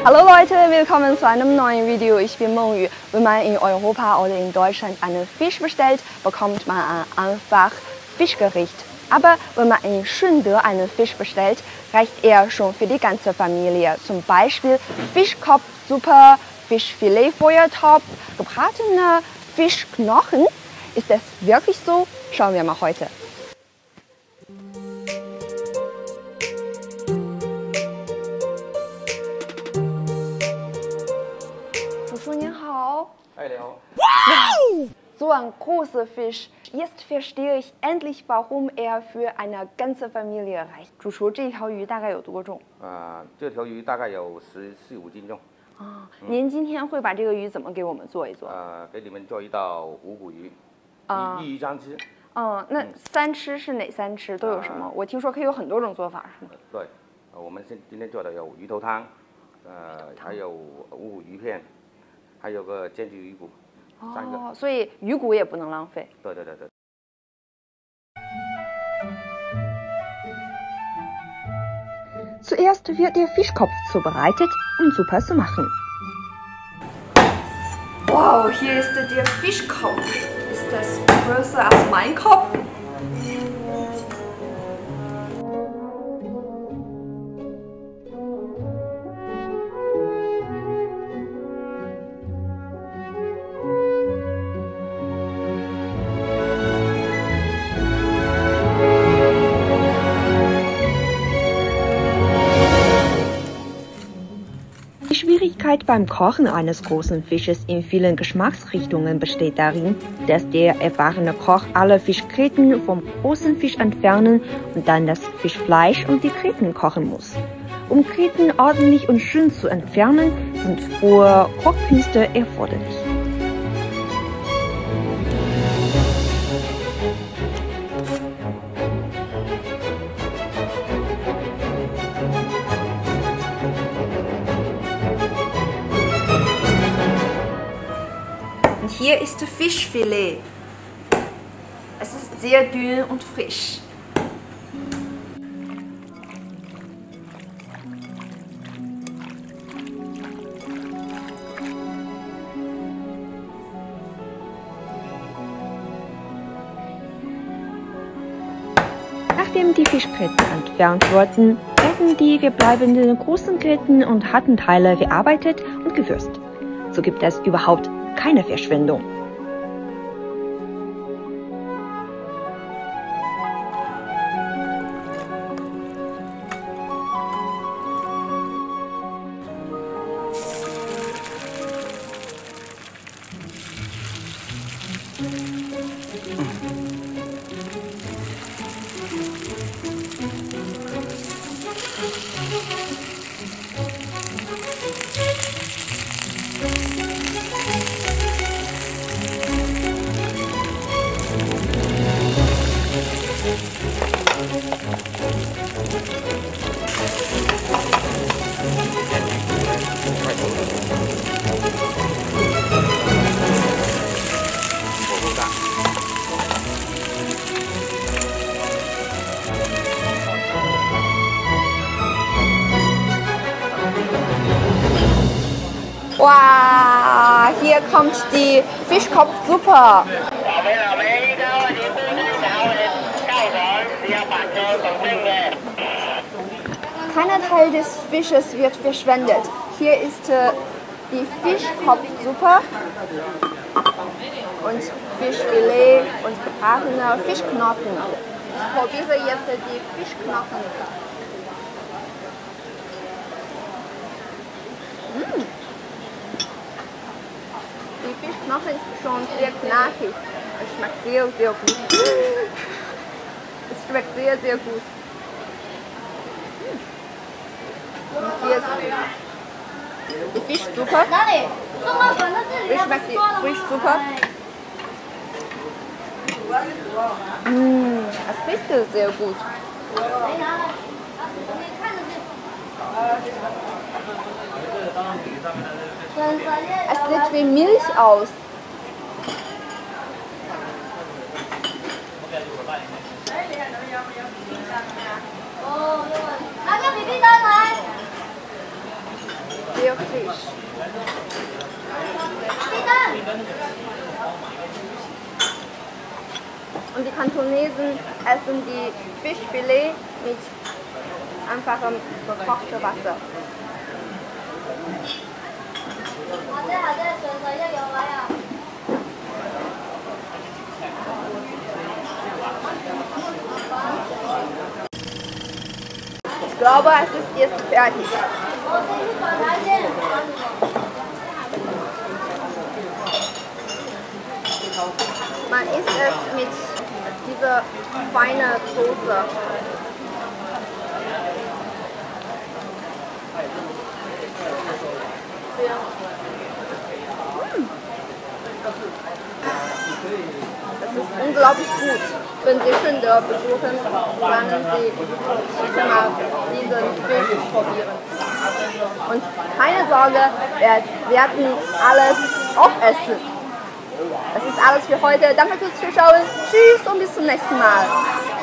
Hallo Leute, willkommen zu einem neuen Video. Ich bin Mengyu. Wenn man in Europa oder in Deutschland einen Fisch bestellt, bekommt man einfach Fischgericht. Aber wenn man in Shunde einen Fisch bestellt, reicht er schon für die ganze Familie. Zum Beispiel Fischkopfsuppe, Fischfiletfeuertopf, gebratene Fischknochen. Ist das wirklich so? Schauen wir mal heute. 叔叔您好。 哎，你好。 So ein großer Fisch. Jetzt verstehe ich endlich, warum er für eine ganze Familie reicht. 主厨，这条鱼大概有多重？ 这条鱼大概有14-15斤重。 您今天会把这个鱼怎么给我们做一做？ 给你们做一道五谷鱼，一鱼三吃。 那三吃是哪三吃？都有什么？我听说可以有很多种做法，是吗？ 对，我们今天做的有鱼头汤，还有五谷鱼片，还有个煎焗鱼骨。 哦，所以鱼骨也不能浪费。 对。 Zuerst wird der Fischkopf zubereitet, um Suppe zu machen. Wow, hier ist der Fischkopf. Ist das größer als mein Kopf? Die Schwierigkeit beim Kochen eines großen Fisches in vielen Geschmacksrichtungen besteht darin, dass der erfahrene Koch alle Fischgräten vom großen Fisch entfernen und dann das Fischfleisch und die Gräten kochen muss. Um Gräten ordentlich und schön zu entfernen, sind hohe Kochkünste erforderlich. Und hier ist Fischfilet. Es ist sehr dünn und frisch. Nachdem die Fischgräten entfernt wurden, werden die verbleibenden großen Gräten und harten Teile verarbeitet und gewürzt. So gibt es überhaupt keine Verschwendung. Wow, hier kommt die Fischkopfsuppe. Keiner Teil des Fisches wird verschwendet. Hier ist die Fischkopfsuppe und Fischfilet und gebratene Fischknochen. Ich probiere jetzt die Fischknochen. Die Fischknochen ist schon sehr knackig. Es schmeckt sehr, sehr gut. Es schmeckt sehr, sehr gut. Und hier ist die Fischsuppe. Wie schmeckt die Fischsuppe? Es riecht sehr gut. Es sieht wie Milch aus. sehr frisch. Und die Kantonesen essen die Fischfilet mit einfachem gekochtem Wasser. Ich glaube, es ist jetzt fertig. Man isst es mit dieser feinen Soße. Das ist unglaublich gut. Wenn Sie Schöndorf besuchen, können Sie bitte mal diesen Fisch probieren. Und keine Sorge, wir werden alles aufessen. Das ist alles für heute. Danke fürs Zuschauen. Tschüss und bis zum nächsten Mal.